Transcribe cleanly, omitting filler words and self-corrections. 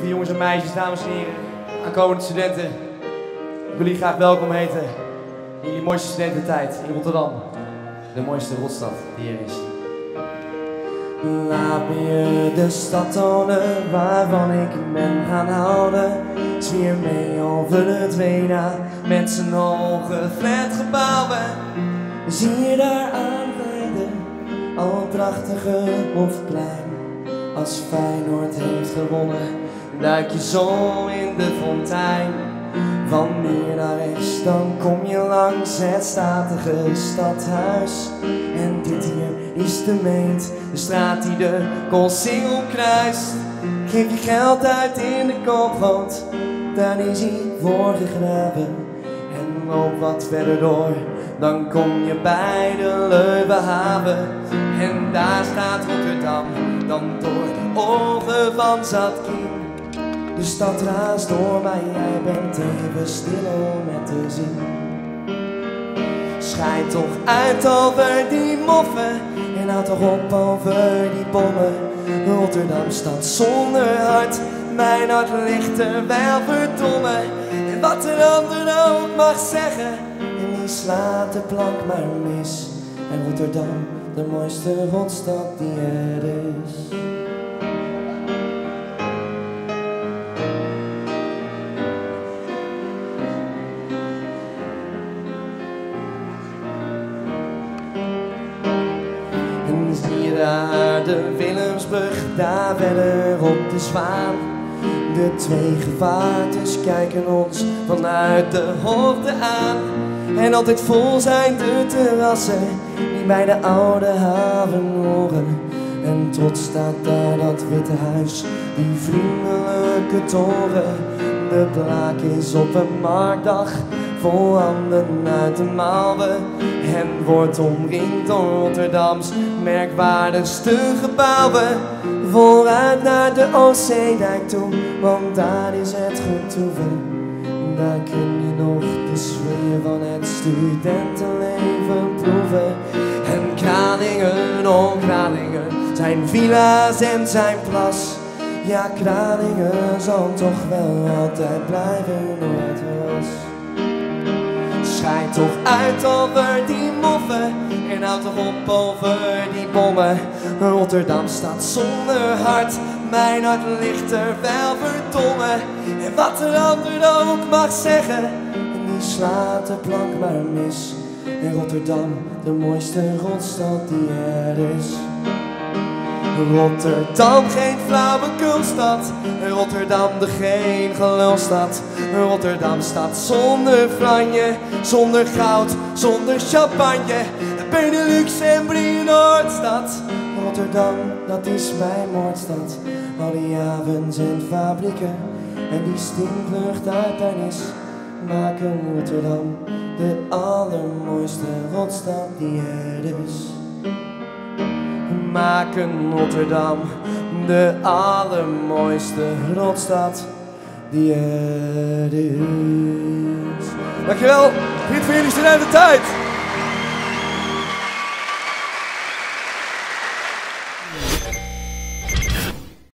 lieve jongens en meisjes, dames en heren, aankomende studenten. Ik wil jullie graag welkom heten in jullie mooiste studententijd in Rotterdam. De mooiste rotstad die er is. Laat me je de stad tonen waarvan ik ben gaan houden. Zwier mee over het Wena met zijn hoge flatgebouwen. Zie je daar aanrijden, al prachtige Hofplein. Als Feyenoord heeft gewonnen, duik je zo in de fontein. Van hier naar rechts, dan kom je langs het statige stadhuis. En dit hier is de Meet, de straat die de Koolsingel kruist. Geef je geld uit in de koopgoot, daar is hij voor gegraven. En loop wat verder door, dan kom je bij de Leuvenhaven. En daar staat Rotterdam, dan door de ogen van Zatkin. De stad raast door, maar jij bent even stil om het te zien. Schijt toch uit over die moffen en houd toch op over die bommen. Rotterdam stad zonder hart, mijn hart ligt er wel verdomme. En wat een ander ook mag zeggen, en die slaat de plank maar mis. En Rotterdam, de mooiste rotstad die er is. En zie je daar de Willemsbrug, daar verder op de Zwaan. De twee gevaartes kijken ons vanuit de hoogte aan. En altijd vol zijn de terrassen die bij de oude haven horen. En trots staat daar dat witte huis, die vriendelijke toren. De plaak is op een marktdag, vol handen uit de mouwen. En wordt omringd door Rotterdams merkwaardigste gebouwen. Vooruit naar de Oostzeedijk toe, want daar is het goed toeven. Daar kun je nog de sfeer van het studentenleven proeven. En Kralingen, oh Kralingen, zijn villa's en zijn plas. Ja, Kralingen zal toch wel altijd blijven hoe het was. Schijt toch uit over die moffen en houd toch op over die bommen. Rotterdam staat zonder hart, mijn hart ligt er wel verdomme. En wat een ander ook mag zeggen, en die slaat de plank maar mis. En Rotterdam, de mooiste rotstad die er is. Rotterdam, geen flauwekulstad. Rotterdam, de geen gelulstad. Rotterdam staat zonder franje, zonder goud, zonder champagne. Benelux en Brienoordstad. Rotterdam, dat is mijn moordstad. Al die havens en fabrieken en die stinklucht uit Parijs maken Rotterdam de allermooiste rotstad die er is. Maken Rotterdam de allermooiste rotstad die er is. Dankjewel, geniet van jullie studententijd!